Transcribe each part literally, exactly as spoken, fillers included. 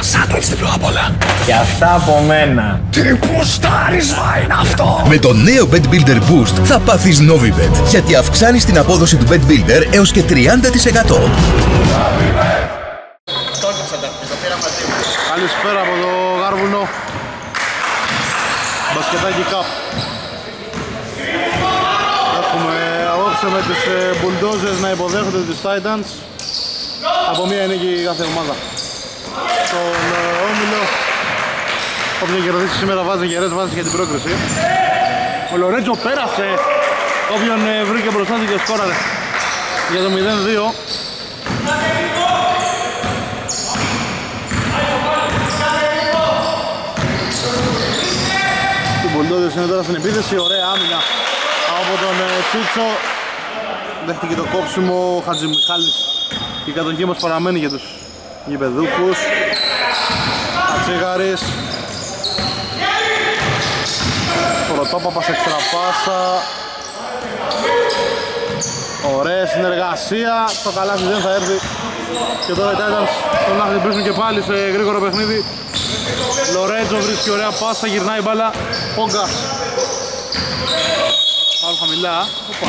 σάντουιτς διπλό απ' όλα. Και αυτά από μένα. Τι πουστάρισμα είναι αυτό! Με το νέο Bet Builder Boost θα πάθεις Novibet, γιατί αυξάνεις την απόδοση του Bet Builder έως και τριάντα τοις εκατό. Καλησπέρα από το Γάρβουνο. Μπασκετάκι Cup. Έχουμε απόψε με τις Bulldozers να υποδέχονται τους Titans από μία νίκη κάθε ομάδα. Στον όμιλο, όποιον κερδίσει σήμερα βάζει γερές βάσεις για την πρόκριση. Ο Λορέτζο πέρασε όποιον βρήκε μπροστά του και σκόραρε για το μηδέν δύο. Οι Bulldozers είναι τώρα στην επίθεση, ωραία άμυνα από τον Τσίτσο. Δέχτηκε το κόψιμο ο Χατζημιχάλης. Η κατοχή μας παραμένει για τους γηπεδούχους. Ατσίγαρης. Πρωτόπαπας εξτραπάσα. Ωραία συνεργασία. Το καλάθι δεν θα έρθει. Και τώρα οι Titans τον να χτυπήσουν και πάλι σε γρήγορο παιχνίδι. Λορέτζο βρίσκει ωραία πάσα, γυρνάει η μπάλα. Πόγκα. Άλλο χαμηλά. Οπα.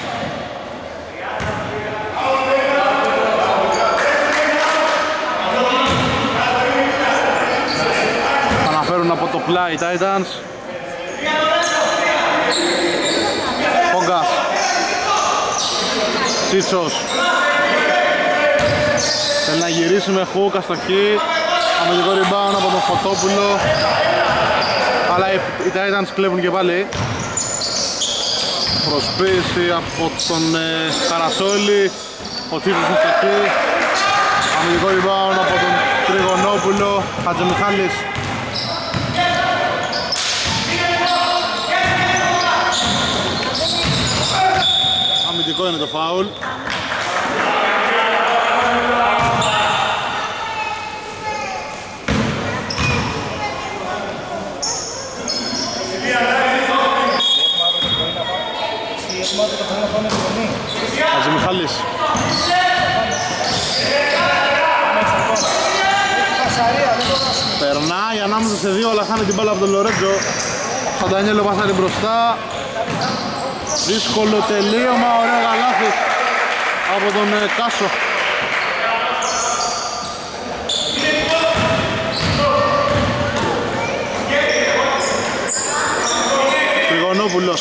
Αναφέρουν από το πλάι οι Titans. Πόγκας. Τσίτσος. Θέλει να γυρίσει με χούκ, αστοχή. Αμυντικό rebound από τον Φωτόπουλο. Αλλά οι Titans κλέβουν και πάλι. Προσποίηση από τον ε, Καρασόλη. Ο Τσίτσος αστοχή. Αμυντικό rebound από τον Τριγωνόπουλο. Χατζημιχάλης. Αμυντικό είναι το φάουλ. Χατζημιχάλης. Περνάει ανάμεσα σε δύο, αλλά χάνει την μπάλα από τον Λορέτζο. Φαντανιέλο πασάρει μπροστά. Δύσκολο τελείωμα, ωραίο καλάθι από τον ε, Κάσο. Τριγωνόπουλος.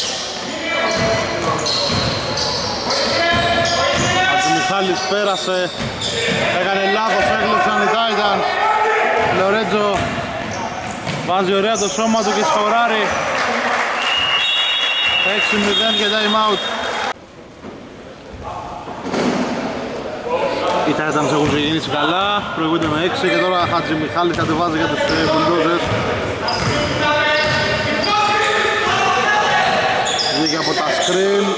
Μιχάλης πέρασε, έκανε λάθος, έκλεψαν οι Titans. Λορέτζο βάζει ωραία το σώμα του και σκοράρει. έξι μηδέν και time out. Οι Titans έχουν ξεκινήσει καλά, προηγούνται με έξι και τώρα Χατζημιχάλης κατεβάζει για τους Bulldozers. Βγήκε από τα screen.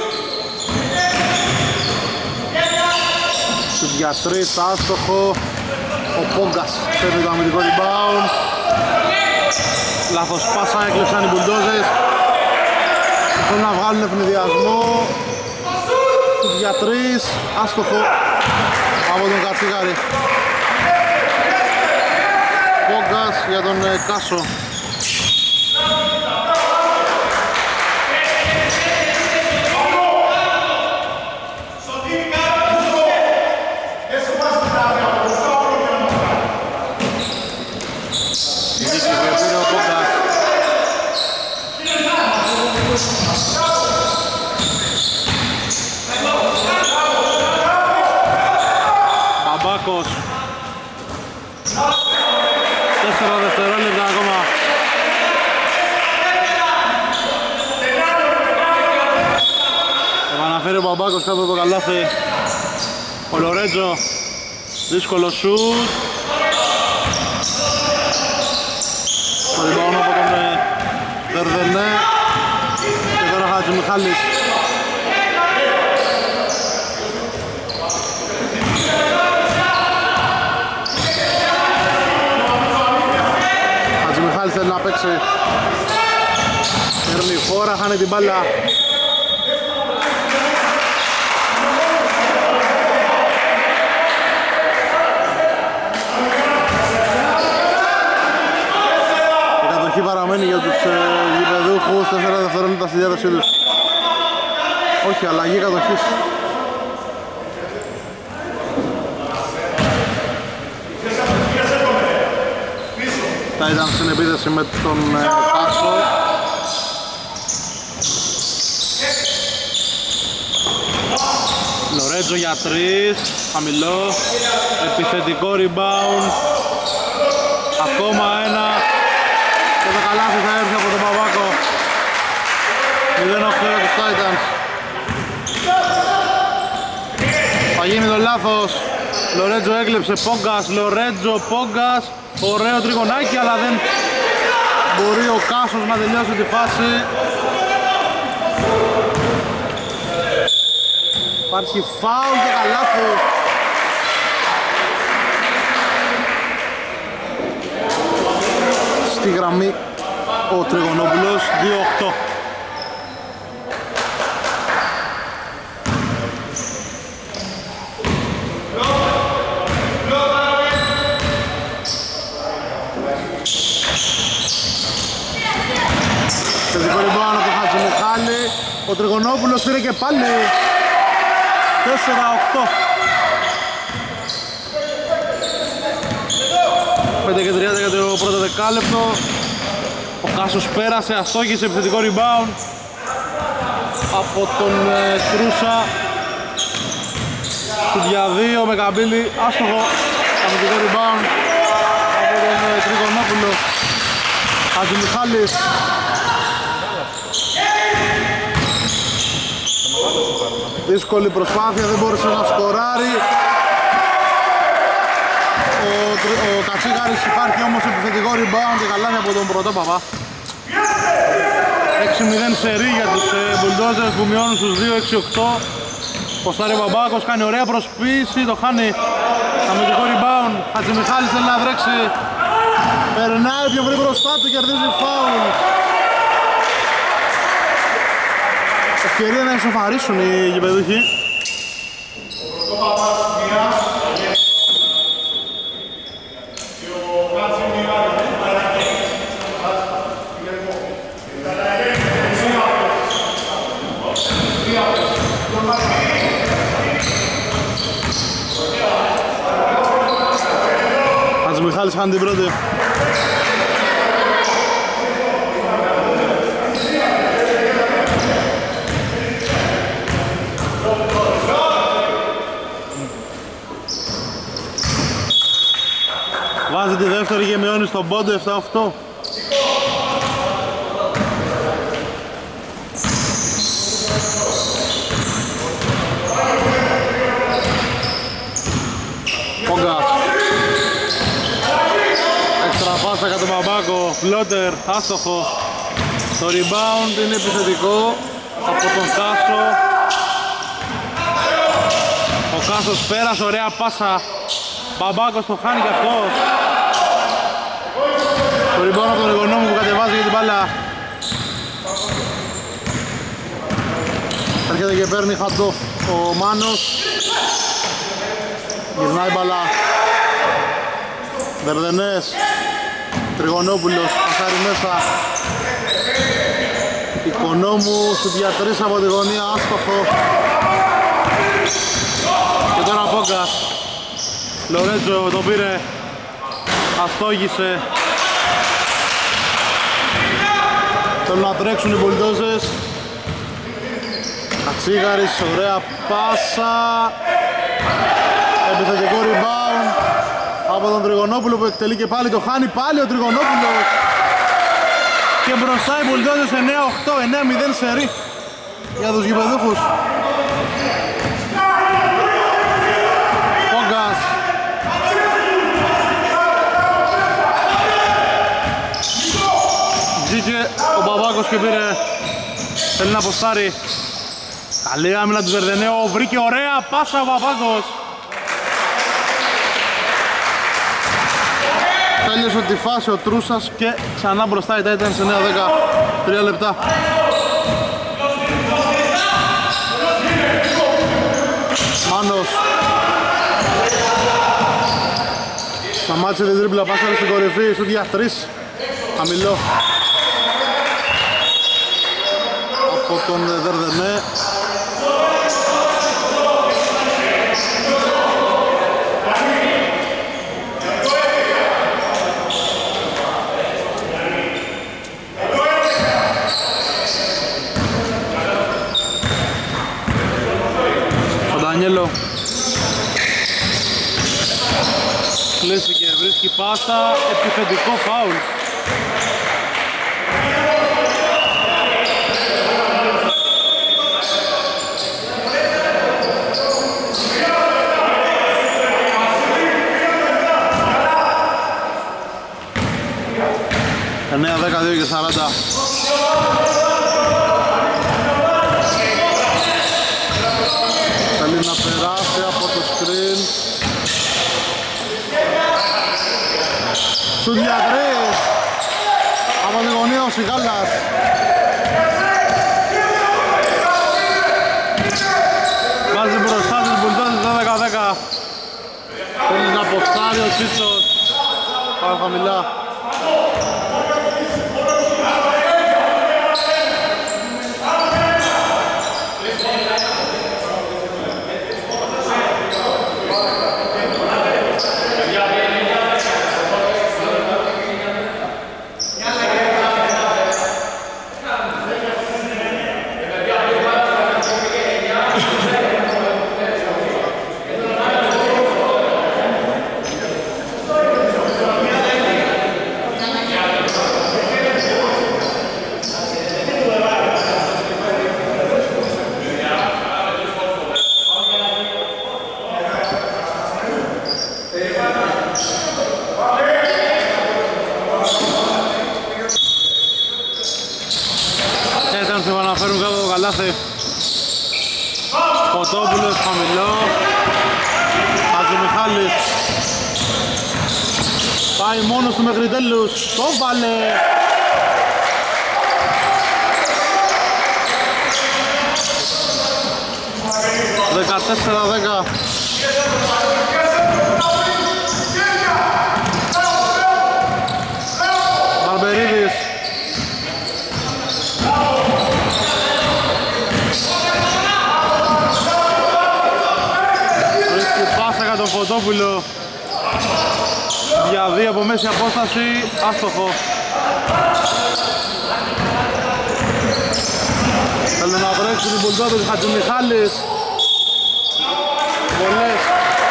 Στους για τρεις, άστοχο. Ο Πόγκας παίρνει το αμυντικό rebound. Λάθος πάσα, έκλεψαν οι Bulldozers. Θέλουν να βγάλουν ευνηδιασμό. Στους για τρεις, άστοχο από τον Κατσίγαρη. Πόγκας για τον Κάσο. Μπαμπάκος. Τέσσερα δευτερόλεπτα ακόμα. Επαναφέρει ο Μπαμπάκος κάτω από το καλάθι. Ο Λορέτζο. Δύσκολο σουτ. Το rebound από τον Δερδενέ. Και τώρα Χατζημιχάλης. Χατζημιχάλης θέλει να παίξει. Παίρνει φόρα, χάνει την μπάλα. τέσσερα δευτερόλεπτα στη διάθεσή τους. Όχι, αλλαγή κατοχής. Θα ήταν στην επίθεση με τον Κάσο. Λορέτζο για τρεις, χαμηλό, επιθετικό rebound. Ακόμα ένα και το καλάθι θα έρθει από τον Παπάκο. μηδέν οκτώ για τους Titans. Θα γίνει το λάθος. Λορέτζο έκλεψε Πόγκας, Λορέτζο, Πόγκας. Ωραίο τριγωνάκι, αλλά δεν μπορεί ο Κάσος να τελειώσει τη φάση. Υπάρχει φάουλ και καλάθι. Στη γραμμή ο Τριγωνόπουλος, δύο οκτώ. Σε δικό λοιπόν από τον Χατζημιχάλη, ο Τριγωνόπουλος πήρε και πάλι τέσσερα οκτώ. πέντε και τριάντα για το πρώτο δεκάλεπτο. Ο Κάσος πέρασε, αστόχησε, επιθετικό rebound από τον ε, Τρούσα. Του δια δύο με καμπύλη, άστοχο, αμυντικό rebound από τον ε, Τριγωνόπουλο. Χατζημιχάλης. Δύσκολη προσπάθεια, δεν μπόρεσε να σκοράρει. Ο, ο Κατσίγαρης υπάρχει όμως επιθετικό rebound και καλάθι από τον Πρωτόπαπα. έξι μηδέν σερί για τους ε, Bulldozer που μειώνουν στους δύο έξι οκτώ. Ποστάρει ο Μπαμπάκος, κάνει ωραία προσποίηση, το χάνει. Αμυντικό rebound, Χατζημιχάλης θέλει να βρέξει. Περνάει πιο πολύ μπροστά του, κερδίζει φάουλ. Ευκαιρία να ισοφαρίσουν οι γηπεδούχοι. Χατζημιχάλης χάνει την πρώτη. Βάζει τη δεύτερη και μειώνει στον πόντο επτά οκτώ. Πόγκας. Έξτρα πάσα για τον Μπαμπάκο, φλότερ, άστοχο. Το rebound είναι επιθετικό από τον Κάσο. Ο Κάσος πέρασε, ωραία πάσα. Μπαμπάκος το χάνει κι αυτός. Το rebound από τον Εγωνόμου που κατεβάζει για την μπάλα. Έρχεται και παίρνει χατόφ ο Μάνος. Γυρνάει μπάλα. Βερδενές. Τριγωνόπουλος, πασάρι μέσα. Οικονόμου σου διατρήσει από τη γωνία, άστοχο. Και τώρα Πόγκας. Λορέτζο το πήρε, αστόγησε. Θέλουν να τρέξουν οι Bulldozer. Κατσίγαρης, ωραία πάσα. Επιθετικό rebound από τον Τριγωνόπουλο που εκτελεί και πάλι το χάνει. Πάλι ο Τριγωνόπουλος. Και μπροστά οι Bulldozer εννέα οκτώ, εννέα μηδέν σερί για τους γηπεδούχους. Πόγκας. Βγήκε ο Μπαμπάκος και πήρε. Θέλει να αποστάρει. Καλή άμυνα του Βερδενέου. Βρήκε ωραία πάσα ο Μπαμπάκος. Τέλειωσε τη φάση ο Τρούσας και ξανά μπροστά η Titans σε εννέα δέκα. τρία λεπτά. Μάνος. Σταμάτησε την τρίπλα, πάσαρε στην κορυφή, σου για τρεις. Χαμηλό. από τον Δερδενέ. Ο Ντανιέλο κλείστηκε, βρίσκει πάσα, επιθετικό φάουλ. εννέα δεκαδύο και σαράντα. Θέλει να περάσει από το screen. Σου διατρείς από τη γωνία ο Σιγάλας. Βάζει μπροστά τους Μπουλντόζες δώδεκα δέκα. Θέλει να αποστάρει ο Τσίτσος. Πάρα χαμηλά. Φωτόπουλος χαμηλό. Χατζημιχάλης πάει μόνος του μέχρι τέλους. Το βάλε. δεκατέσσερα δέκα. Μπαρμπερίδης. Τον Φωτόπουλο για δύο από μέση απόσταση, άστοχο. Θέλουν να βρέξουν οι Μπουλντόζες, Χατζημιχάλης. Πολλές.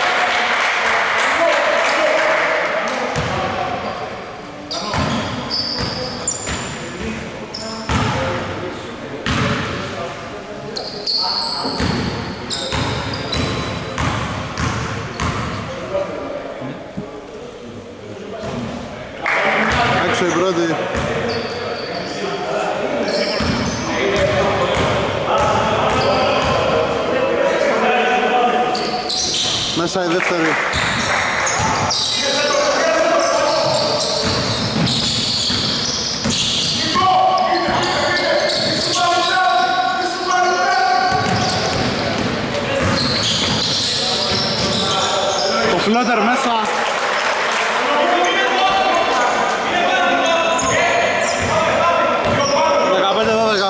Έξω η πρώτη. Μέσα η δεύτερη. Ο φλότερ μέσα. δεκαπέντε δώδεκα.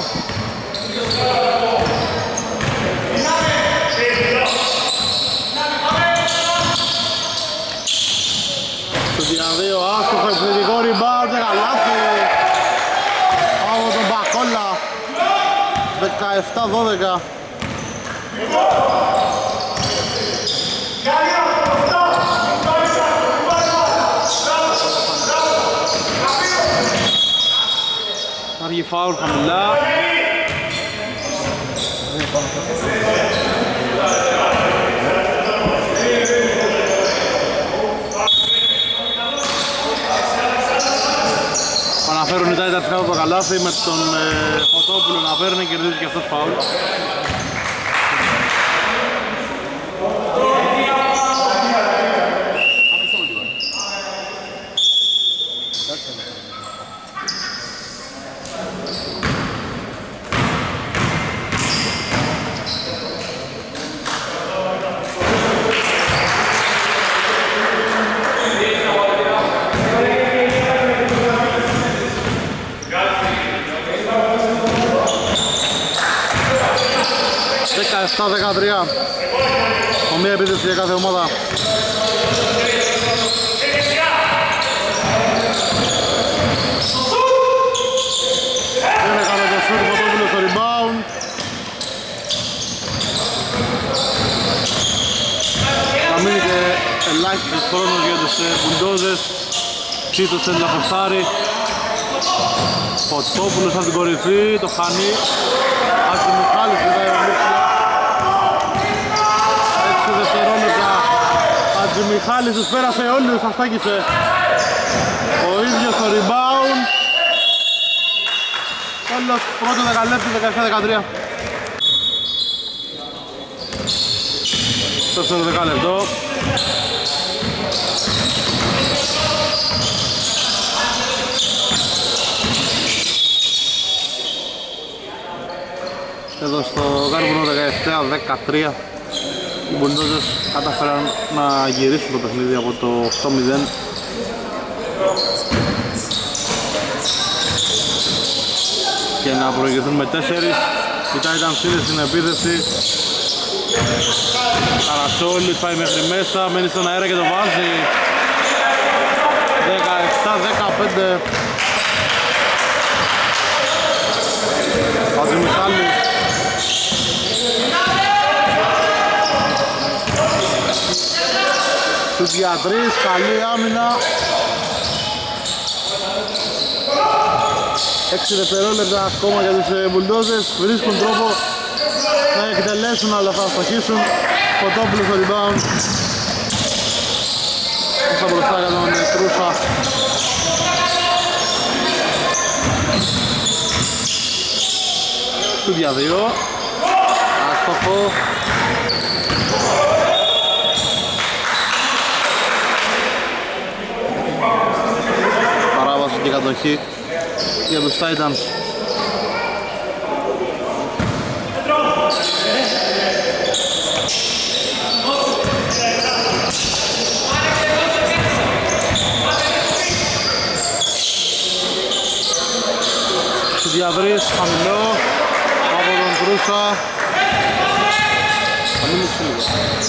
Στο διαδύο άστοχο επιθετικό rebound, καλάθι από τον Μπακόλα. δεκαεπτά δώδεκα. Υπάρχει φάουλ χαμηλά. Παναφέρουν οι Titans κάτω από το καλάθι με τον ε, Φωτόπουλο να παίρνει και κερδίζει και αυτός φάουλ. δεκατρία. Ομοία επίθεση για κάθε ομάδα. Δεν έκανε το σουτ, Φωτόπουλος στο rebound. Θα μείνει και ελάχιστος χρόνος για τους Μπουλντόζες. Τσίτος θέλει να φορσάρει. Φωτόπουλος από την κορυφή, το χάνει. Άκη Μιχάλης κοιτάει ο Μίξια. έξι δευτερόλεπτα. Άκη Μιχάλης τους πέρασε όλους, θα στάκησε. Ο ίδιος το rebound. Τέλος, πρώτο δεκαλέπτυ, δεκαεπτά δεκατρία. Δεύτερο δεκάλεπτο. Εδώ στο Γάρμπονο δεκαεπτά δεκατρία οι Μπουλντόζες καταφέραν να γυρίσουν το παιχνίδι από το οκτώ μηδέν. Και να προηγηθούν με τέσσερις. Η Titans είναι στην επίθεση. Καρατσόλης πάει μέχρι μέσα, μένει στον αέρα και το βάζει. δεκαεπτά δεκαπέντε. Χατζημιχάλης. Στους για τρεις, καλή άμυνα. έξι δευτερόλεπτα ακόμα για τους Μπουλντόζες. Βρίσκουν τρόπο να εκτελέσουν, αλλά θα αστοχίσουν. Φωτόπουλος στο rebound. Όσα μπροστά για τον Τρούσα. Στούδια δύο. Άστοχο. Παράβαση και κατοχή για τους Titans. Διαβρύς, χαμηλό από τον Κρούσα. Θα μείνει λίγο.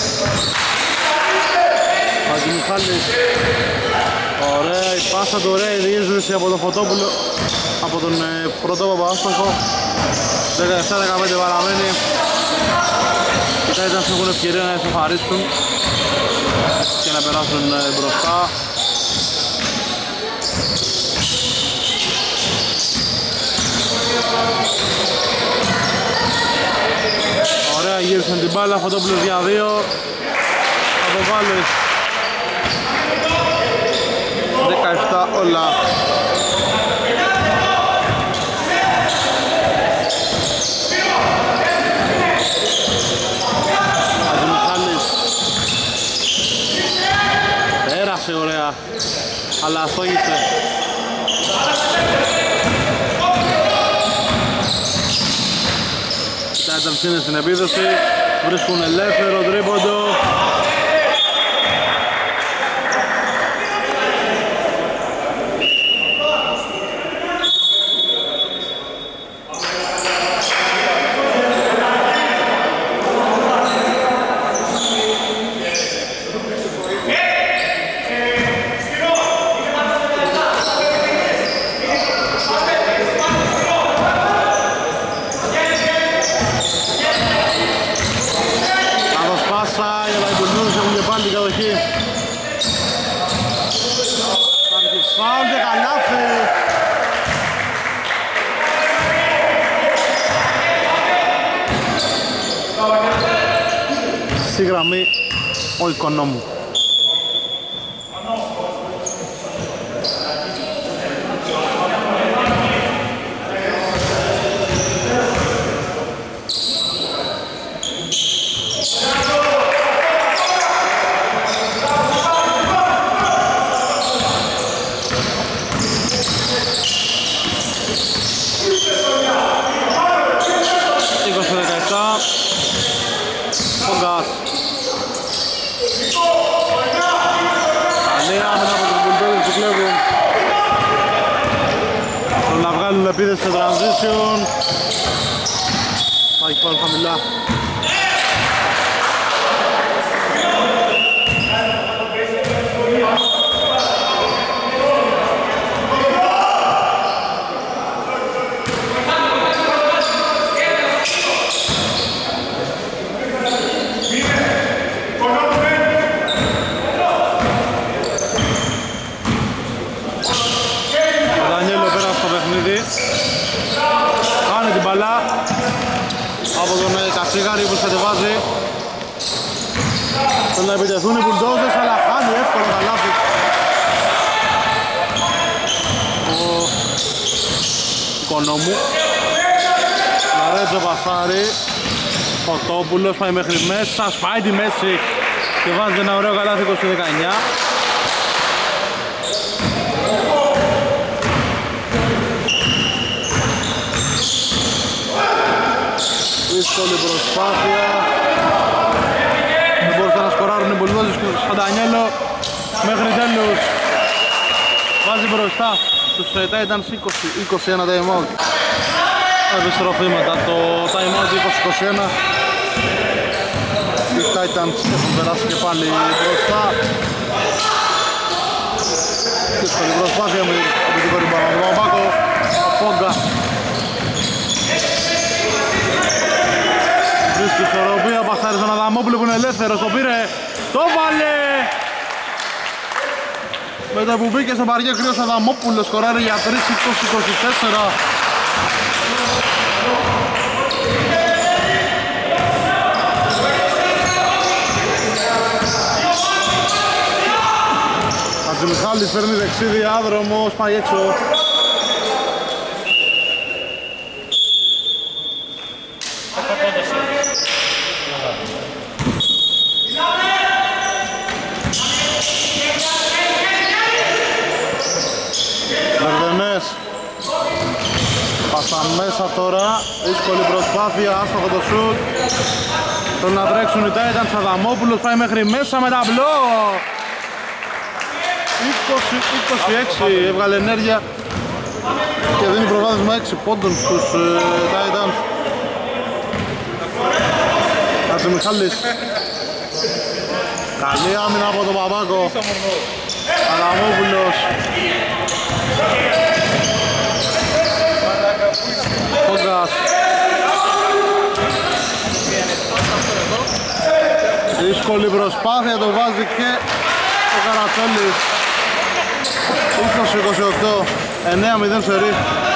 Χατζημιχάλης. Ωραία, η πάσα του, ωραία η διείσδυση από τον Φωτόπουλο, από τον ε, πρωτόπαπα άστοχο. δεκαεπτά δεκαπέντε παραμένει. Οι Titans έχουν ευκαιρία να ισοφαρίσουν και να περάσουν ε, μπροστά. Ωραία, γύρισαν την μπάλα, Φωτόπουλος για δύο. Θα το βάλει. δεκαεπτά όλα. Χατζημιχάλης. Πέρασε ωραία, αλλά αστόγησε. Οι Titans είναι στην επίδοση, βρίσκουν ελεύθερο τρίποντο. Στη γραμμή ο Οικονόμου. είκοσι δεκαεπτά. Φόγκας. Καλή άμυνα από τους Μπουλντόζες που κλέβουν. Θέλουν να βγάλουν επίδεση στο transition. Θα έχει πάρει χαμηλά. Θέλουν να επιτεθούν οι Μπουλντόζες, αλλά χάνει εύκολα τα λάθη. Ο Οικονόμου. Λαρέτζο πασάρι. Φωτόπουλος πάει μέχρι μέσα, σπάει τη μέση και βάζει ένα ωραίο καλάθι είκοσι δεκαεννιά. Δύσκολη προσπάθεια. Δεν μπορούσαν να σκοράρουν οι Μπουλντόζες και ο Σαντανιέλο μέχρι τέλους βάζει μπροστά τους Titans είκοσι είκοσι ένα time out. Επιστροφή μετά το time out είκοσι είκοσι ένα. Οι Titans έχουν περάσει και πάλι μπροστά. Δύσκολη προσπάθεια με την κορυμπάνα του Παπάκο. Ο Πόγκα βρίσκει ισορροπία, πασάρει στον Αδαμόπουλο που είναι ελεύθερος, το πήρε, το βάλε! Με το που μπήκε στο παρκέ κρύος Αδαμόπουλος σκοράρει για τρία είκοσι είκοσι τέσσερα. Χατζημιχάλης παίρνει δεξί διάδρομο, πάει έξω. Βερδενές πάσα μέσα τώρα, δύσκολη προσπάθεια, άστοχο το σουτ. Τον να τρέξουν οι Titans, Αδαμόπουλος πάει μέχρι μέσα με ταμπλό. είκοσι είκοσι έξι έβγαλε ενέργεια και δίνει προβάδισμα έξι πόντων στους uh, Titans. Χατζημιχάλης. Καλή άμυνα από τον Παπάκο. Αδαμόπουλος. Φόγκας. Δύσκολη προσπάθεια, το βάζει και ο Καρατσόλης. είκοσι είκοσι οκτώ, εννέα μηδέν σερί.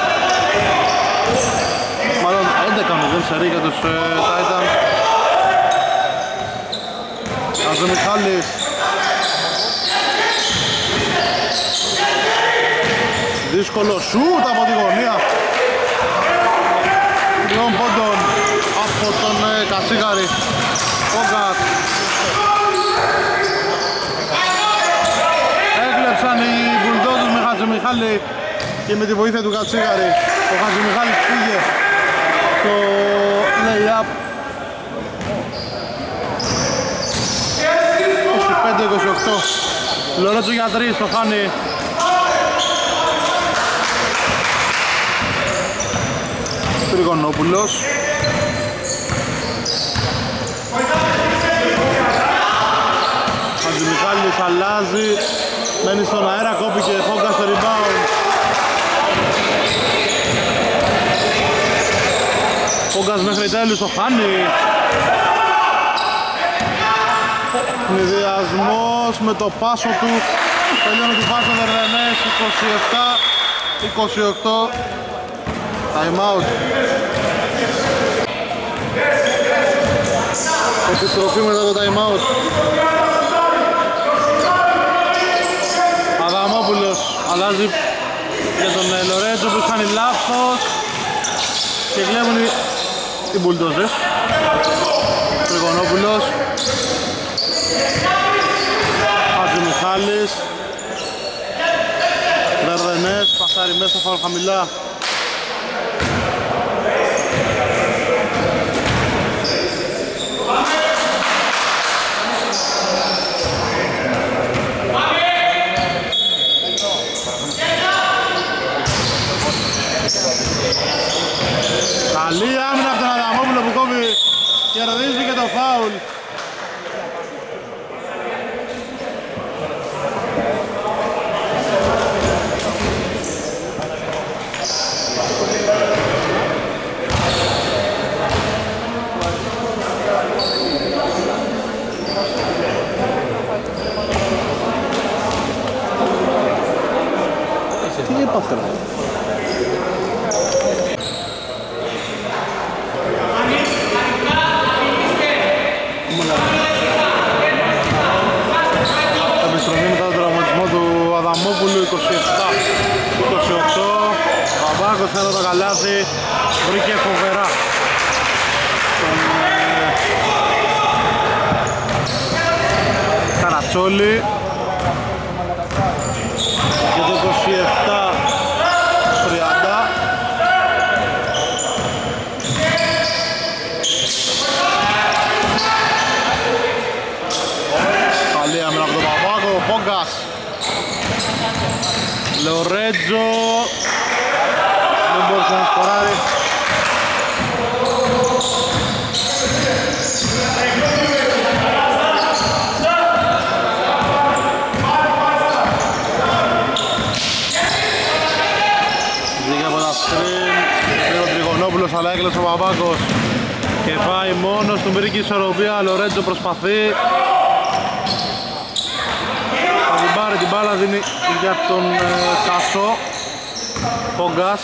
Μάλλον έντεκα μηδέν σερί για τους ε, Titans. Χατζημιχάλης. Δύσκολο σούτ από τη γωνία. Τριών πόντων από τον ε, Κατσίγαρη. Φόγκας. Έκλεψαν οι Μπουλντόζες με Χατζημιχάλη και με τη βοήθεια του Κατσίγαρη. Ο Χατζημιχάλης πήγε στο lay-up. είκοσι πέντε είκοσι οκτώ. Λορέτσο για τρεις, το χάνει. Τριγωνόπουλος. Χατζημιχάλης αλλάζει, μένει στον αέρα, κόπηκε, Φόγκας στο rebound. Φόγκας μέχρι τέλους, το χάνει. Συνδυασμός με το πάσο του, τελειώνει τη φάση των Βερδενές, είκοσι επτά είκοσι οκτώ. Time out. Επιστροφή μετά το time out. Αδαμόπουλος αλλάζει για τον Λορέτζο που κάνει λάθος και βλέπουν οι, οι Μπουλντόζες. Τριγωνόπουλος. Χατζημιχάλης. Βερδενές, πασάρι μέσα, φάουλ χαμηλά. Καλή άμυνα από τον Αδαμόπουλο που κόβει, κερδίζει και το φάουλ. Τι έπαθε ρε. δεύτερο το καλάθι, βρήκε φοβερά τον ε, Καρατσόλη και το είκοσι επτά τριάντα. Καλή άμυνα από τον Παπάκο, ο Πόγκας, Λορέτζο, δεν μπορούσε να σκοράρει. Βγήκε από τα σκριν, πήρε ο Τριγωνόπουλος αλλά έκλεψε ο Παπάκος και πάει μόνος του, μπήκε η ισορροπία, Λορέτζο προσπαθεί. Θα την πάρει την μπάλα, δίνει για τον ε, Κάσο. Πόγκας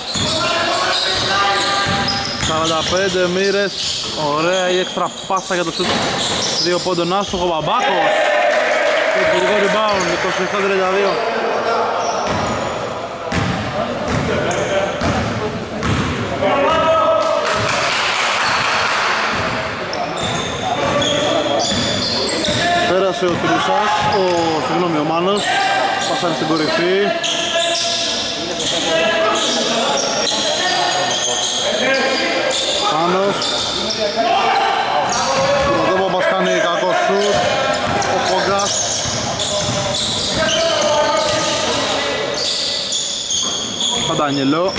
σαράντα πέντε μοίρες, ωραία η έξτρα πάσα για το σούτ, δύο πόντων άστοχο. Μπαμπάκος το επιθετικό rebound, είκοσι επτά τριάντα δύο. Πέρασε ο Τρουσάς, ο, συγγνώμη, ο Μάνος, πάσαρε στην κορυφή. Μάνος, ο Δόμοπας κάνει κακό σουτ, ο Πόγκας. Φαντάνιελο.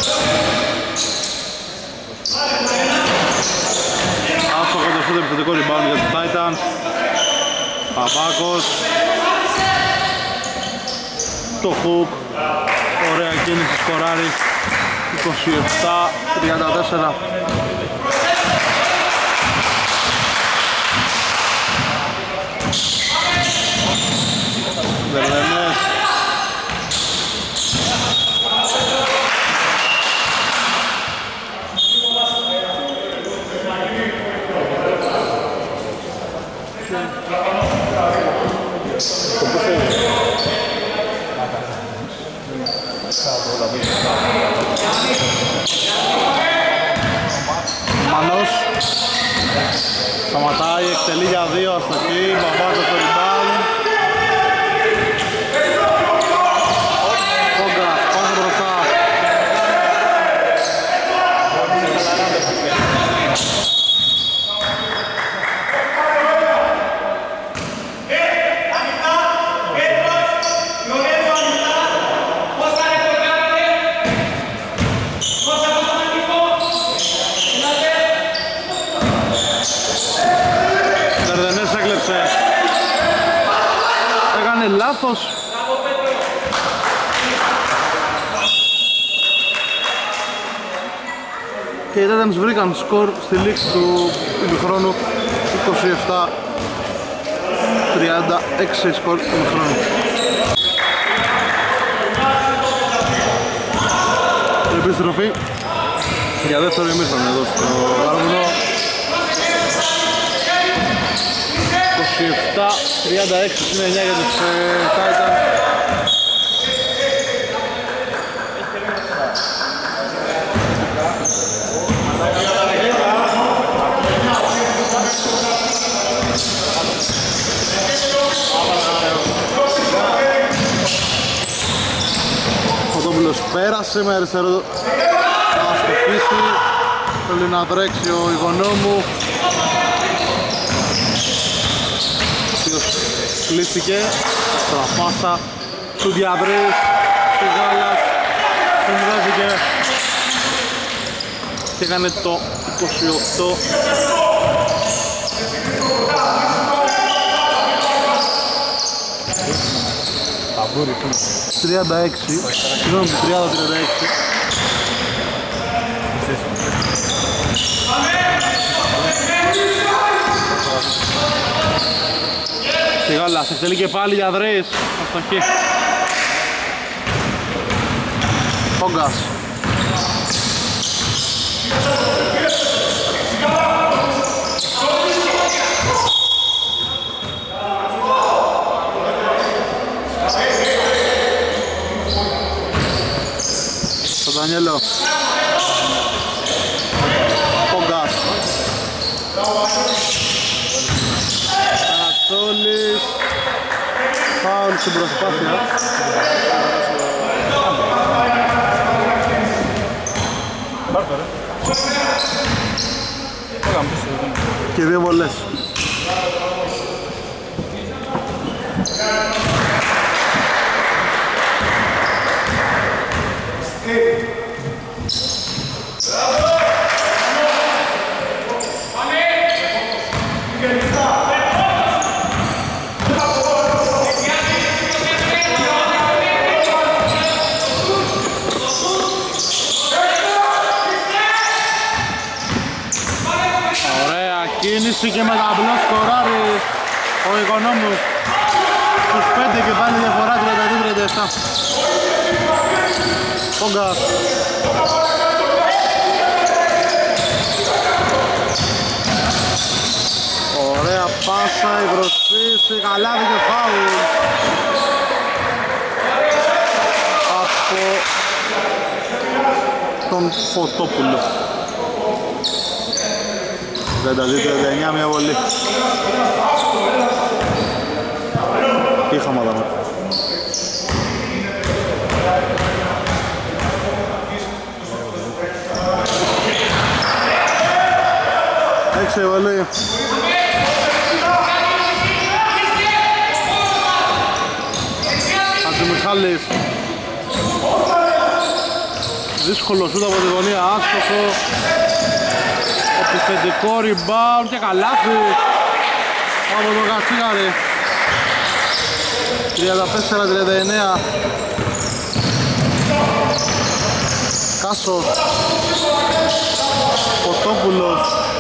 Άστοχο το σουτ, επιθετικό rebound για τους Titans. Παπάκος, το hook, ωραία κίνηση, σκοράρει, είκοσι επτά τριάντα τέσσερα. Βερδενές, Μανός σταματάει, εκτελεί για δύο, αστοχή, Μπαμπάκος στο rebound. Πόγκας, πάνω μπροστά. Βερδενές έκλεψε, έκανε λάθος. Και οι Titans βρήκαν σκορ στη λήξη του ημιχρόνου, είκοσι επτά τριάντα έξι σκορ του ημιχρόνου. Επιστροφή για δεύτερο ημίχρονο εδώ στο Βαρβουνό. είκοσι επτά τριάντα έξι συν εννιά για τους ε, Titans. Κοντόπουλος πέρασε με αριστερό να αστοχίσει, θέλει να τρέξει ο Ιγονόμου. Κλείστηκε, στραφάσα, του Διαβρής, του Γάλλας, συνδέθηκε και έκανε το είκοσι οκτώ. τριάντα έξι, συγγνώμη, τριάντα τριάντα έξι. Σιγάλας, εκτελεί και πάλι για Δρέης, αστοχή. Πόγκας. Το Δανιέλο. φάουλ στην προσπάθεια. Και δύο βολές. Κίνηση και μεταπλώς σκοράρει ο Οικονόμους στους πέντε και πάλι διαφορά τριάντα δύο τριάντα επτά. Πόγκας. Ωραία πάσα, η προσποίηση, καλάδι και φάουλ από τον Φωτόπουλο. τριάντα δύο τριάντα εννιά, μια βολή. Είχαμε εδώ. Έξι βολή. Χατζημιχάλης. Δύσκολο σούτ από τη γωνία, άστοχο. Επιθετικό rebound και καλάθι από τον Κατσίγαρη. τριάντα τέσσερα τριάντα εννέα. Κάσος, Φωτόπουλος,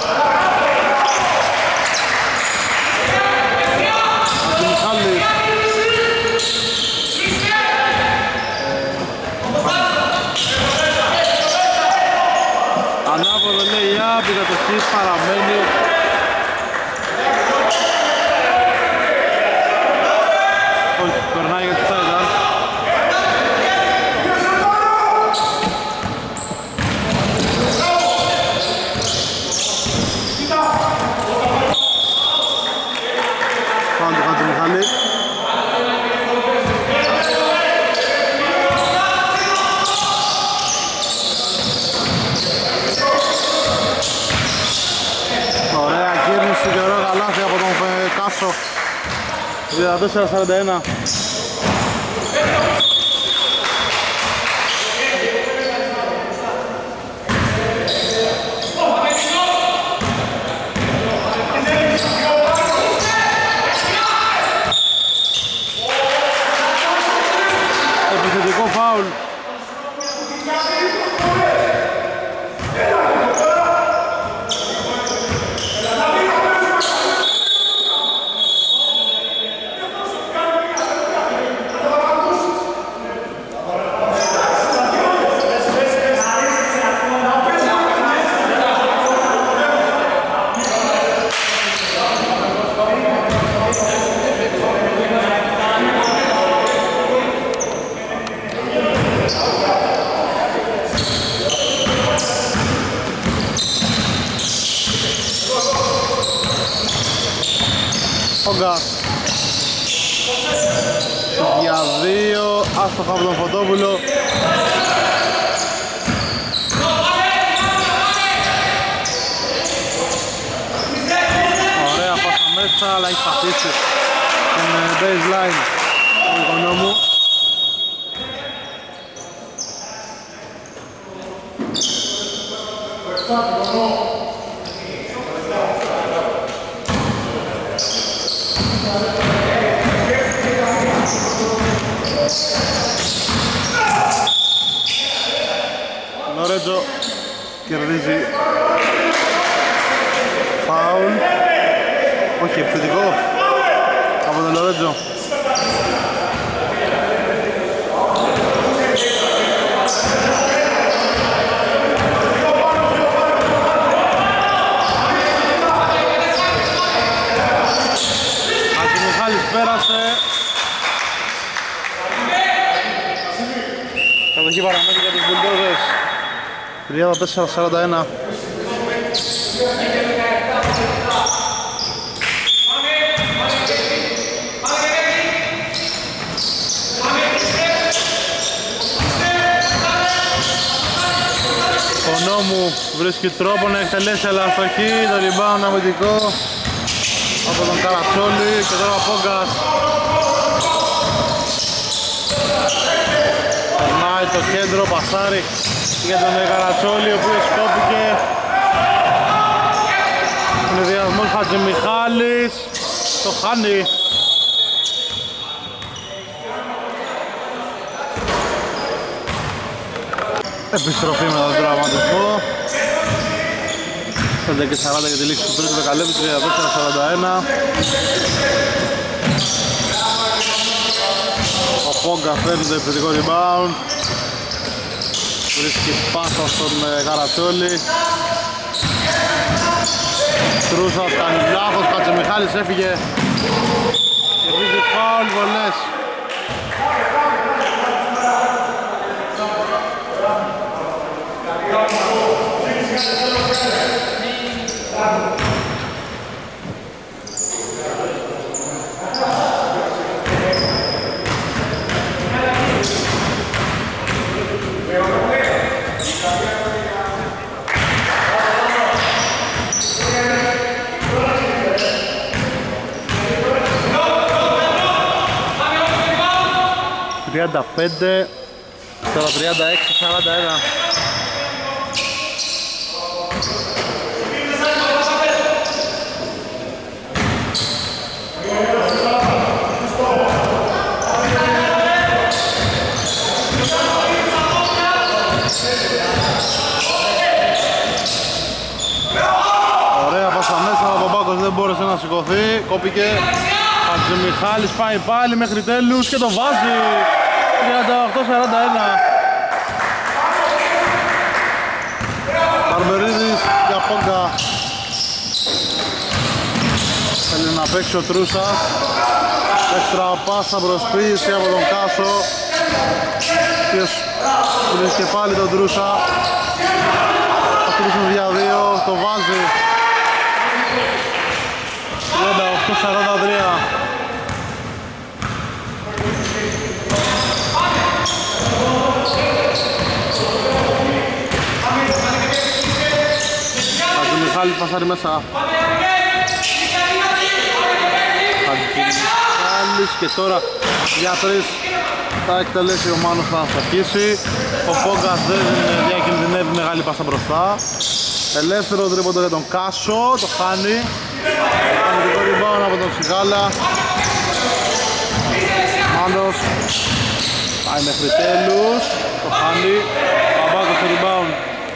Αντιμιχάλης. Ανάποδο λέει η άπη, κατοχής παραμένει. Όχι, περνάει για τους Titans. Πάμε το Χατζημιχάλη. τριάντα τέσσερα σαράντα ένα. Επιθετικό φάουλ. Για δύο, άστοχα από τον Φωτόπουλο. Ωραία πάσα μέσα, αλλά έχει πατήσει την baseline του Οικονόμου. Λορέτζο κερδίζει φάουλ, όχι επιθετικό από τον Λορέτζο. Ατιμιχάλης πέρασε. Κατοχή παραμένει για τους Μπουλντόζες. τριάντα τέσσερα σαράντα ένα. Οικονόμου βρίσκει τρόπο να εκτελέσει αλλά αστοχή, το rebound αμυντικό από τον Καρατσόλη και τώρα ο Πόγκας περνάει το κέντρο, πασάρι για τον Καρατσόλη ο οποίος κόπηκε. Είναι διασμός Χατζημιχάλης, το χάνει. Επιστροφή με τον τραυματισμό. πέντε και σαράντα για τη λήξη του τρίτου δεκαλέπτου, τριάντα τέσσερα σαράντα ένα. Ο Πόγκα φέρνει το επιθετικό rebound. Βρίσκει πάσα στον Καρατσόλη. Τρούσας κάνει λάθος, Χατζημιχάλης έφυγε. Κερδίζει φάουλ, βολές. τριάντα πέντε, τώρα τριάντα έξι σαράντα ένα. Ωραία πάσα μέσα, αλλά ο Πάκος δεν μπόρεσε να σηκωθεί, κόπηκε. Χατζημιχάλης πάει πάλι μέχρι τέλους και το βάζει. τριάντα οκτώ σαράντα ένα. Μπαρμπερίδης για Πόγκα. Θέλει να παίξει ο Τρούσας. Έξτρα πάσα προσποίηση από τον Κάσο, ποιος βρίσκει και πάλι τον Τρούσα. Θα στρούσουν για δύο, το βάζει. τριάντα οκτώ σαράντα τρία. Χατζημιχάλης πασάρει μέσα. Χατζημιχάλης και τώρα για τρεις θα εκτελέσει ο Μάνος, θα αστοχίσει. Ο Πόγκας δεν διακινδυνεύει, μεγάλη πάσα μπροστά. Ελεύθερο τρίποντο για τον Κάσο, το χάνει. Αμυντικό rebound από τον Σιγάλα. Μάνος πάει μέχρι τέλους, το χάνει. Παπάκος στο rebound.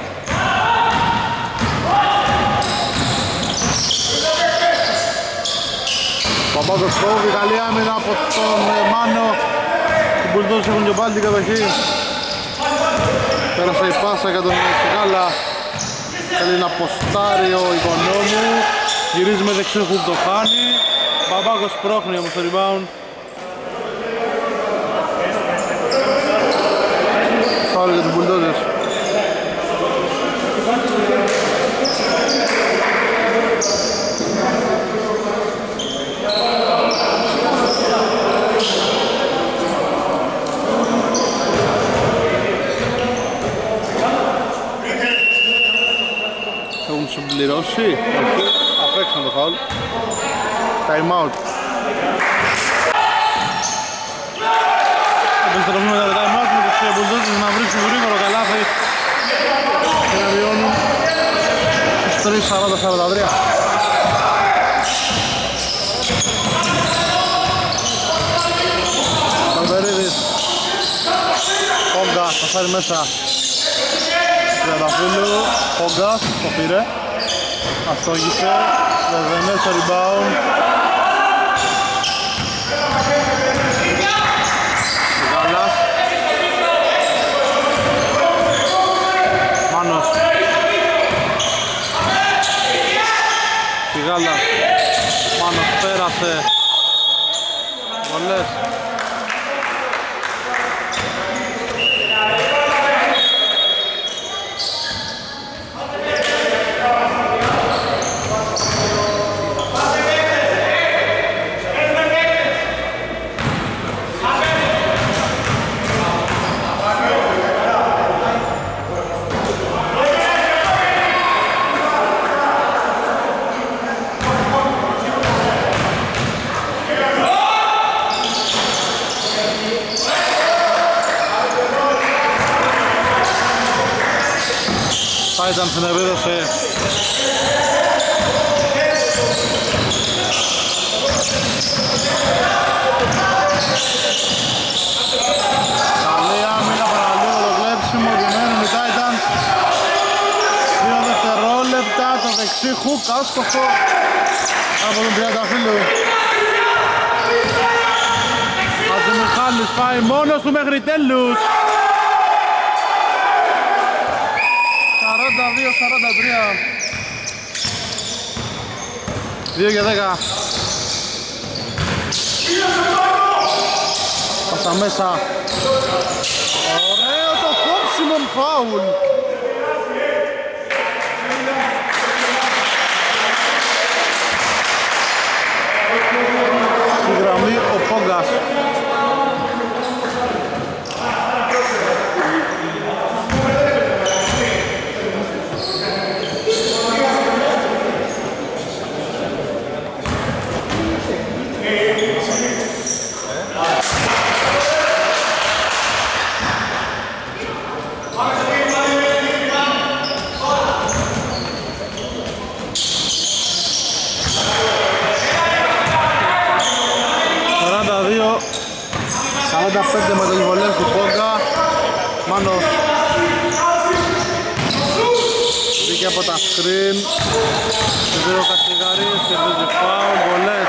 Παπάκος κόβει, καλή άμυνα από τον Μάνο. Οι Μπουλντόζες έχουν και πάλι την κατοχή. Πέρασε η πάσα για τον Σιγάλα. Θέλει να ποστάρει ο Οικονόμου. Γυρίζει με δεξιό χουπ, το χάνει. Παπάκος πρόχνει όμως το rebound. Φάουλ για τους Μπουλντόζες. Έχουν συμπληρώσει, όχι, απέξαν το φάουλ. Time out. Επιστροφούμε για το time out με τους Μπουλντόζες να βρίσκουν γρήγορο καλάθι και να βιώνουν τους τρία σαράντα σαράντα τρία. Καλβερίδης, Πόγκας, θα φέρει μέσα Τριανταφύλλου, Πόγκας, το πήρε, αστόγησε, Βερβενές στο rebound. Γάλλας, Μάνος, Φιγάλας, Μάνος πέρασε, βολές. Titans στην επίδοση. Καλή άμυνα, παραλίγο το κλέψιμο, διμένουν οι Titans. Δύο δευτερόλεπτα, το δεξί χουκ, άστοχο από τον Τριανταφύλλου. Χατζημιχάλης πάει μόνος του μέχρι τέλους. σαράντα δύο σαράντα τρία. δύο και δέκα. Πάσα μέσα. Ωραίο το κόψιμο, φάουλ. Στη γραμμή ο Πόγκας. σαράντα πέντε με τις βολές του Πόγκα. Μάνος βγήκε από τα σκριν. Δύο Καστιγαρίες και δύο φάουλ, βολές.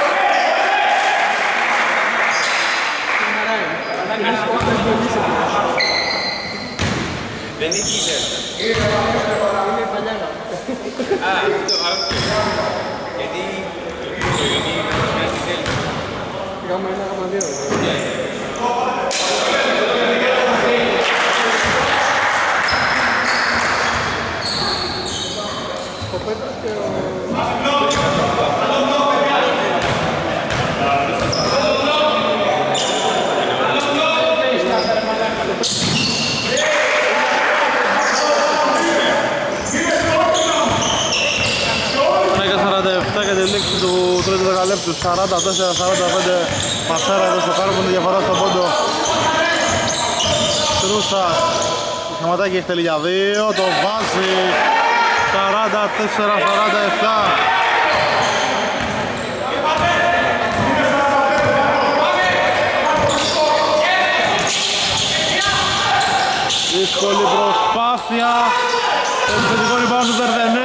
Δεν νίκησε. Είναι παλιά. Α, αυτό. Γιατί Γάμα ένα, γάμα δύο. Ο Πέτρος και ο... για τη λήξη του τρίτου δεκαλέπτου, σαράντα τέσσερα σαράντα πέντε. Μασέρα εδώ στο κάρβουνο, διαφορά στον πόντο. Τρούσα, το σχηματάκι έχει τελει για δύο, το βάζει. Σαράντα τέσσερα σαράντα επτά. Δύσκολη προσπάθεια. Το επιθετικό rebound του Βερδενέ.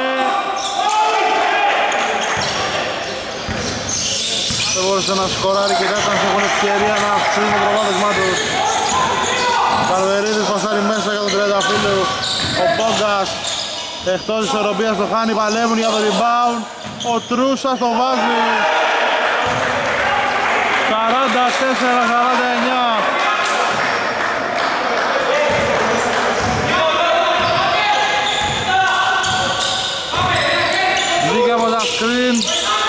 Δεν μπορούσε να σκοράρει και κάτι αν έχουν ευκαιρία να αυξήσουν το προβάδισμά τους. Καρδερίδης πασάρει μέσα για τον Τριανταφύλλου. Ο Μπόγκας εκτός της ισορροπίας το χάνει, παλεύουν για το rebound. Ο Τρούσας το βάζει. σαράντα τέσσερα σαράντα εννιά. Βγήκε από τα screen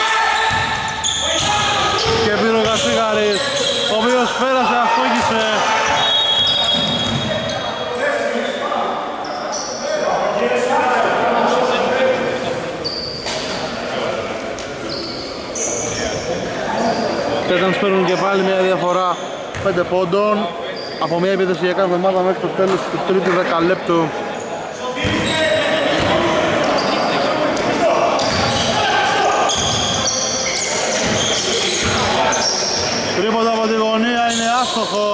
και πήρε ο Κασίγαρης, ο οποίος πέρασε, αστόγησε. Τέτans παίρνουν και πάλι μια διαφορά πέντε πόντων από μια επίθεση για κάθε ομάδα μέχρι το τέλος του τρίτου δεκαλέπτου. Τρίποντα από τη γωνία είναι άστοχο.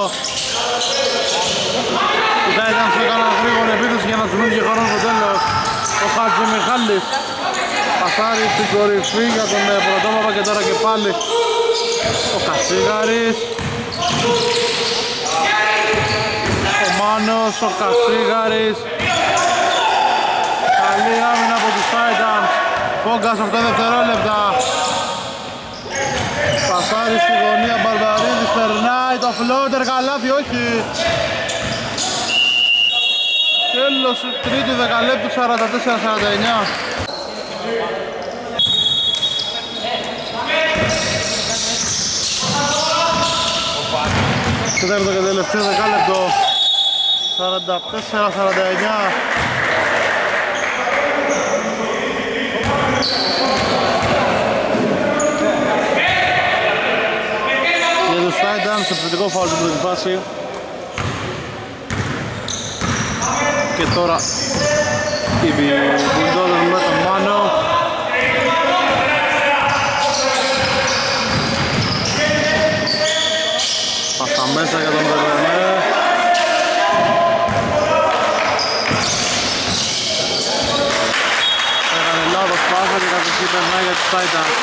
Οι Titans έκαναν γρήγορη επίθεση για να τους μείνει και χρόνο στο τέλος. Ο Χατζημιχάλης πασάρει στην κορυφή για τον πρωτόπαπα και τώρα και πάλι ο Κασίγαρης. Ο Μάνος, ο Κασίγαρης. Καλή άμυνα από τους Titans. Πόγκας οκτώ δευτερόλεπτα. Πασάρι στη γωνία, Μπαρμπαρίδης περνάει το φλότερ, καλάθι, όχι. Τέλος τρίτου δεκαλέπτου, σαράντα τέσσερα σαράντα εννιά. Τέταρτο και τελευταίο δεκάλεπτο, σαράντα τέσσερα σαράντα εννιά. Για τους Titans, επιθετικό φάουλ στην πρώτη φάση. Και τώρα οι Bulldogs με τον Μάνο. Πάσα μέσα για τον Βερνέ. Έκανε λάθος πάσα και κατευθείαν περνάει για τους Titans.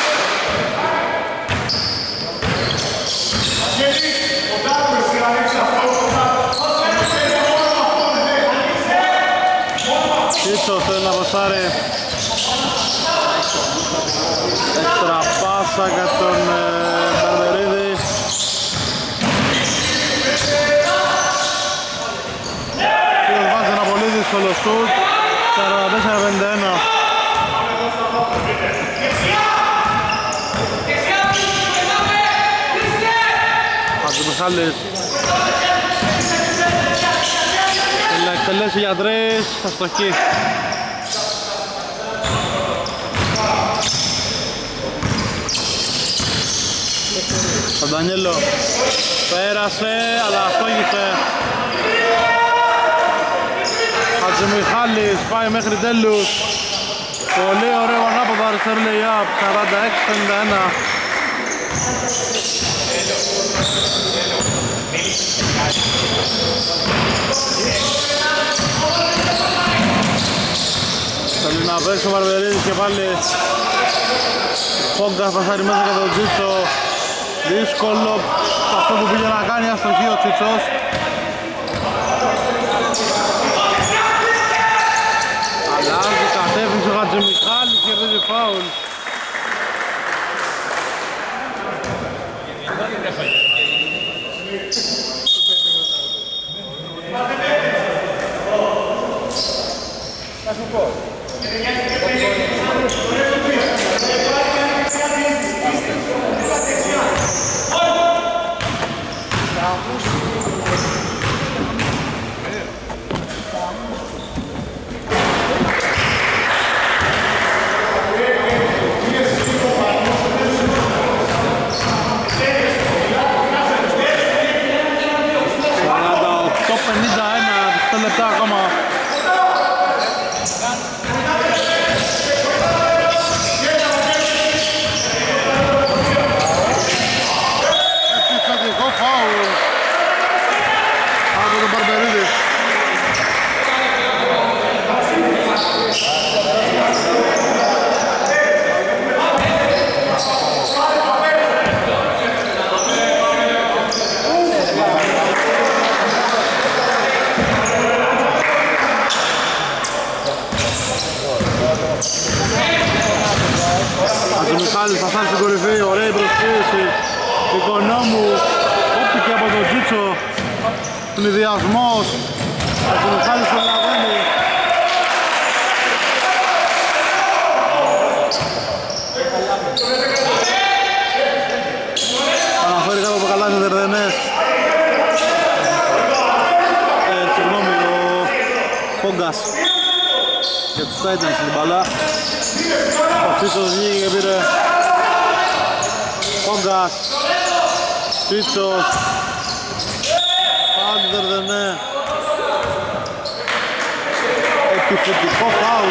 Τσίτσος θέλει να πασάρει. Έξτρα πάσα για τον Μπαρμπερίδη. Και βάζει ένα πολύ δύσκολο σουτ. σαράντα τέσσερα πενήντα ένα. Χατζημιχάλης θέλει να εκτελέσει για τρεις, θα στοχεί. Τον Ντανιέλο πέρασε, αλλά στόχισε. Χατζημιχάλης πάει μέχρι τέλους. Πολύ ωραίο ανάποδο αριστερό lay-up, σαράντα έξι πενήντα ένα. Θέλει να παίξει ο Βαρβερίδης και πάλι Φόγκα πασάρει μέσα για τον Τσίτσο. Δύσκολο αυτό που πήγε να κάνει, αστοχή ο Τσίτσος. Αλλάζει κατεύθυνση ο Χατζημιχάλης και κερδίζει φάουλ. Θα σου πω. σαράντα οκτώ πενήντα ένα, δέκα λεπτά ακόμα. Επιθετικό φάουλ από τον Μπαρμπερίδη. Χατζημιχάλης θα φτάσει στην κορυφή, ωραία προσφύση του Οικονόμου, όπτηκε από τον Τσίτσο, πληδιασμός, Χατζημιχάλης προλαβαίνει. Αναφέρει κάτω από καλά σε Δερδενές. Ε, συγγνώμη, ο Φόγκας για τους Titans στην μπαλά. Ο Τσίτσος βγήκε και πήρε Φόγκας, Τσίτσος, φάουλ του Δερδενέ, επιθετικό φάουλ.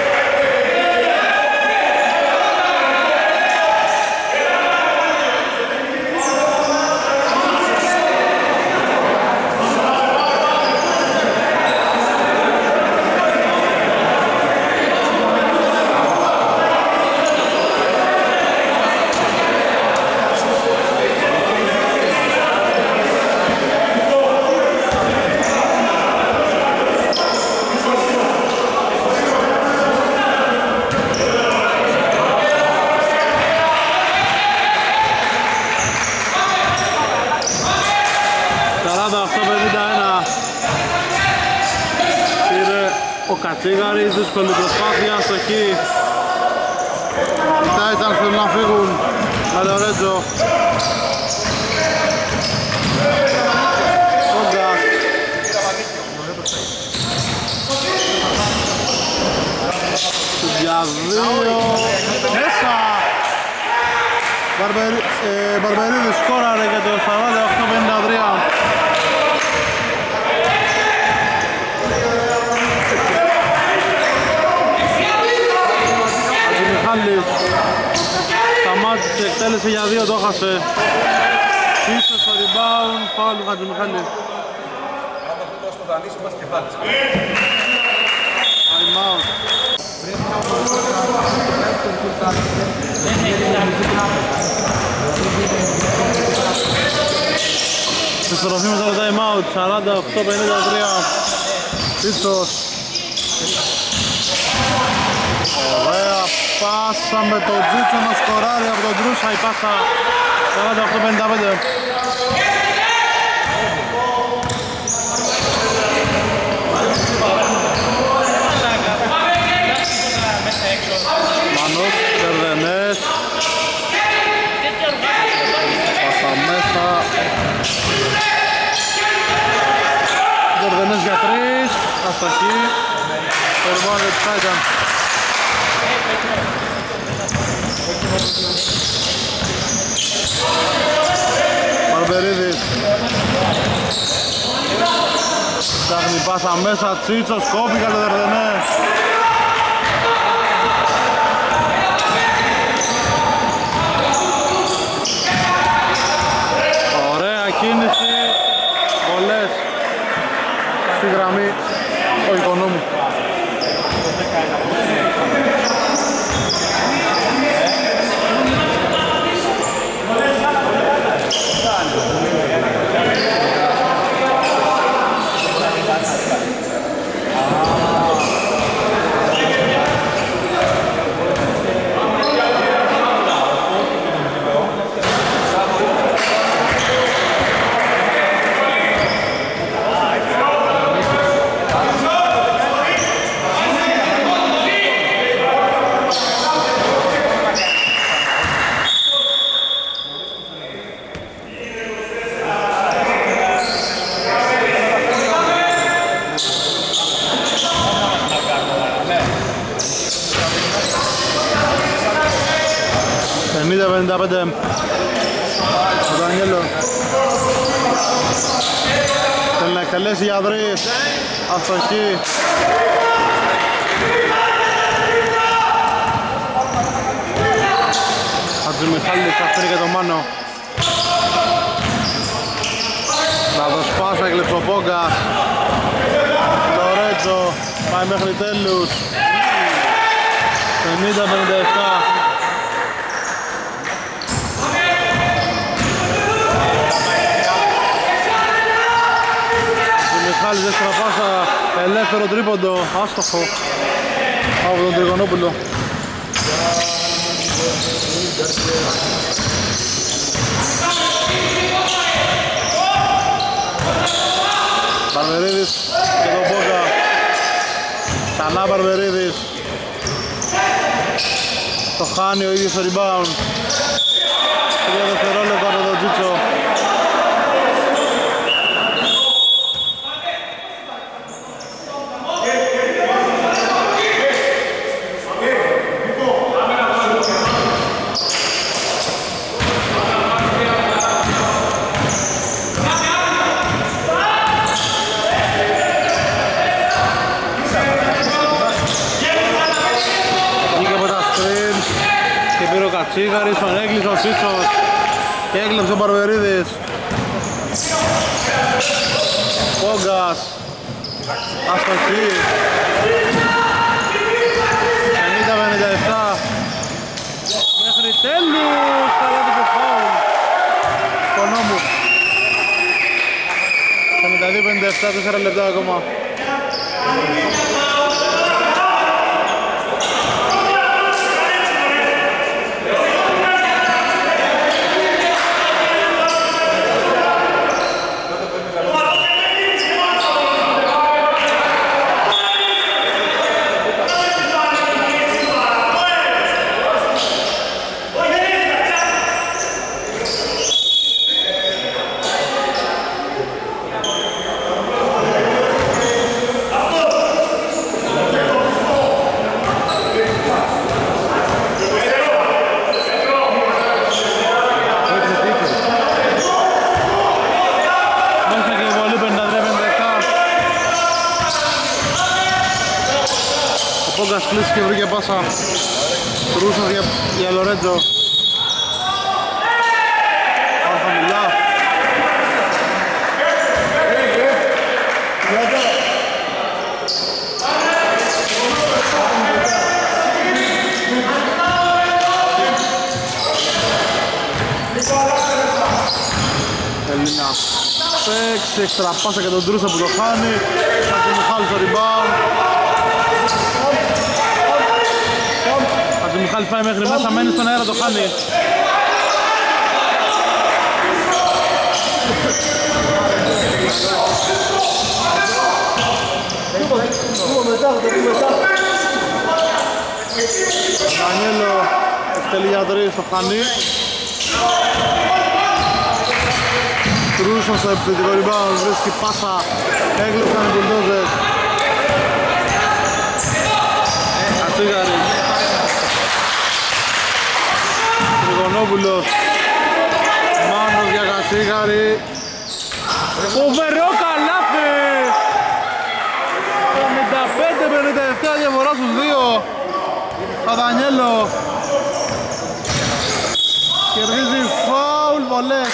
σαράντα οκτώ πενήντα ένα. Πήρε ο Κατσίγαρης, δύσκολη προσπάθεια, αστοχή. Οι Titans θέλουν να φύγουν με τον Ρέτζο. Φόγκας. Για δύο. Μέσα. Μπαρμπερίδης σκόραρε για το σαράντα οκτώ πενήντα τρία. Εκτέλεσε για δύο, το έχασε. Πίσω στο rebound, φάουλ του Χατζημιχάλη. Time out. Επιστροφή μετά το time out, σαράντα οκτώ πενήντα τρία. Πίτσος. Ωραία πάσα με το Τζίτσο να σκοράρει από τον Τρούσα, η πάσα σαράντα οκτώ πενήντα πέντε. Μανούς, Τερδενές. Πάσα μέσα. Τερδενές για τρεις. Αστοχή. Τερβάνε της Titans. Μπαρμπερίδης. Ψάχνει πάσα μέσα, Τσίτσος, κόπη για το Τερδενές. Ωραία κίνηση, πολλές στη γραμμή ο Οικονόμου. πενήντα πενήντα πέντε. Ο Δανιέλο θέλει να εκτελέσει για τρεις. Αστοχή. Χατζημιχάλης αφήνει και τον Μάνο. Να το σπάσει, έκλειψε ο Πόγκας. Λορέτζο πάει μέχρι τέλους. πενήντα πενήντα επτά. Μιχάλης δεύτερα πάσα, ελεύθερο τρίποντο, άστοχο από τον Τριγωνόπουλο. Μπαρβερίδης και τον Πόγκα. Ξανά Μπαρβερίδης. Το χάνει ο ίδιος το rebound. Τρία δευτερόλεπτα από τον Τζίτσο. Τσίγαρης, τον έκλεισε ο Τσίτσος και έκλειψε ο Μπαρβερίδης. Πόγκας, αστοχή. πενήντα πενήντα επτά. Μέχρι τέλους, καλά το φάουλ. Οικονόμου. πενήντα δύο πενήντα επτά, τέσσερα λεπτά ακόμα. Πόγκας κλείσει και βρήκε πάσα. Τρούσας για, για Λορέτζο. δώσει έξτρα πάσα και τον Τρούσα που το χάνει. Χατζημιχάλης στο rebound. Χατζημιχάλης πάει μέχρι μέσα, μένει στον αέρα, το χάνει. Δανιέλο εκτελεί για τρεις, το χάνει. Τρούσον στο επιθετικό rebound, βρίσκει πάσα, έγλειψαν οι Bulldozer. Κατσίγαρης. Τριγωνόπουλος. Μάνος για Κατσίγαρη. Φοβερό καλάθι! πενήντα πέντε πενήντα επτά διαφορά στους δύο. Παδανιέλο κερδίζει φάουλ βολές.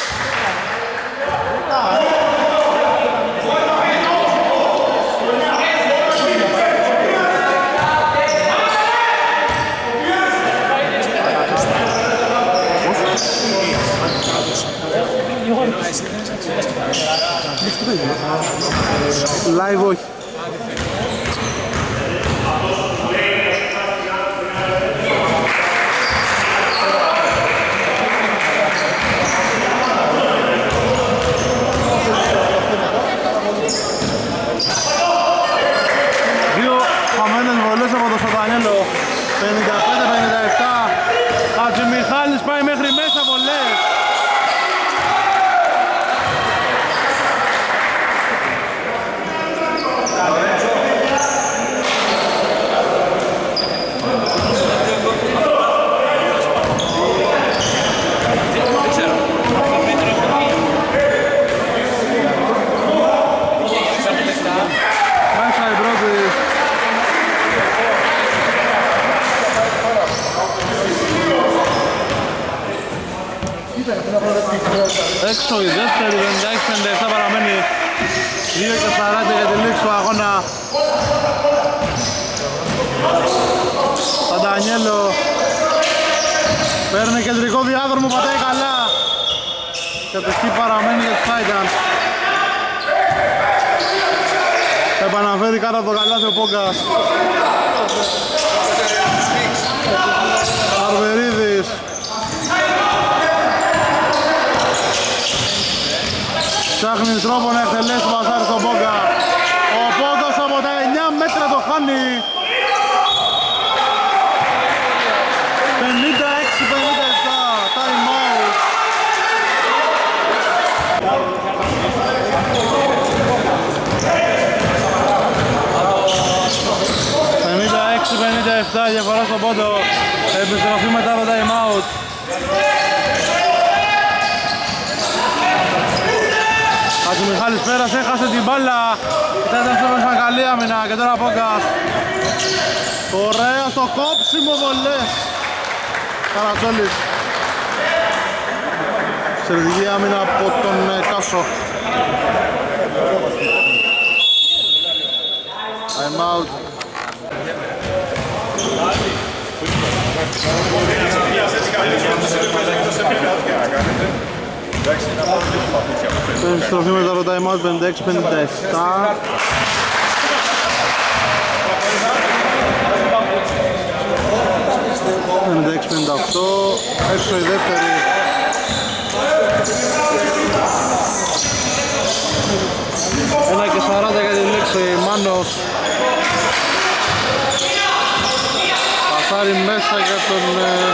Live όχι. Δύο χαμένες βολές από το Σατανέλο. πενήντα πέντε πενήντα επτά. Χατζημιχάλης πάει μέχρι μέσα βολές. Έξω η δεύτερη, πενήντα έξι πενήντα επτά παραμένει δύο και σαράντα για τη λήξη του αγώνα. Παντανιέλο παίρνει κεντρικό διάδρομο, πατάει καλά. Κατοχή παραμένει για τους Titans. Επαναφέρει κάτω από το καλάθι ο Πόγκας. Αρβερίδης. Ψάχνει τρόπο να εκτελέσει το πασάρι στον Πόγκα. Ο Πόγκας από τα εννιά μέτρα το χάνει. πενήντα έξι πενήντα επτά. Time out. πενήντα έξι πενήντα επτά διαφορά στον πόντο. Επιστροφή μετά το time out. Χατζημιχάλης πέρασε, έχασε την μπάλα. Ήταν σε καλή άμυνα και τώρα Πόγκας. Ωραία στο κόψιμο βολές. Καρατσόλης. Εξαιρετική άμυνα από τον Κάσο. Time out. Επιστροφή μετά το time out πενήντα έξι πενήντα επτά. πενήντα έξι πενήντα οκτώ. Έξω η δεύτερη. ένα και σαράντα για τη λήξη. Μάνος πασάρι μέσα για τον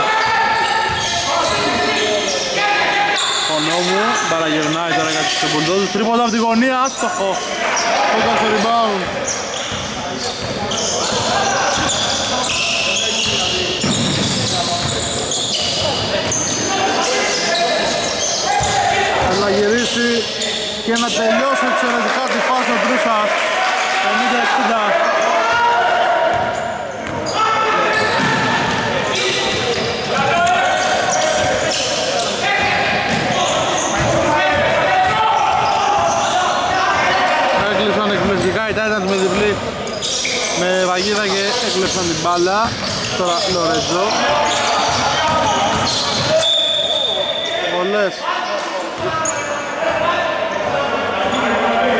Φωνόμου. Παραγυρνάει τώρα για τους Bulldozer. Τρίποντα από τη γωνία, άστοχο. Πόγκας στο rebound. Να γυρίσει και να τελειώσει εξαιρετικά τη φάση ο Τρούσας. πενήντα εξήντα. Έκλεισαν εκπληκτικά οι Titans με διπλή, με βαγίδα και έκλεψαν την μπάλα. Τώρα Λορέτζο. Βολές.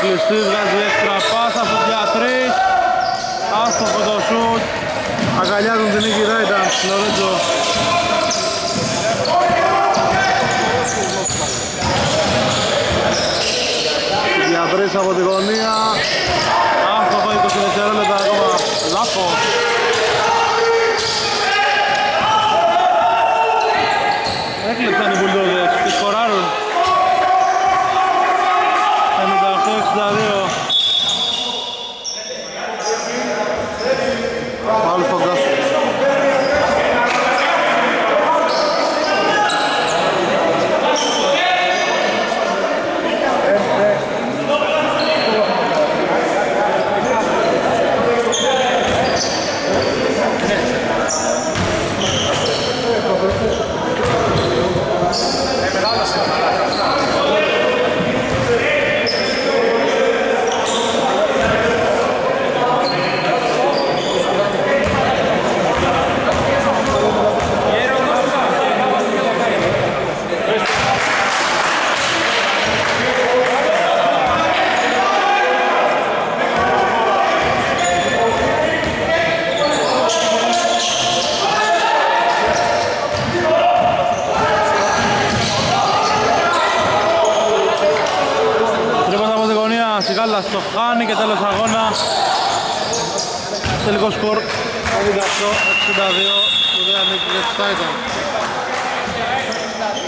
κλειστή, βγάζει έξτρα πάσα στο για τρεις. Άστοχο το σουτ. Αγκαλιάζουν την νίκη Titans, Λορέντζο. Για τρεις από τη γωνία. Άστοχο είκοσι δευτερόλεπτα ακόμα. Λάθος. Έκλεψαν οι Bulldogs και σκοράρουν. ενενήντα οκτώ εξήντα δύο. Φάουλ στον Κάσο. Στο χάνει και τέλος αγώνα. Τελικό σκορ ενενήντα οκτώ εξήντα δύο. Σπουδαία νίκη για τους Titans.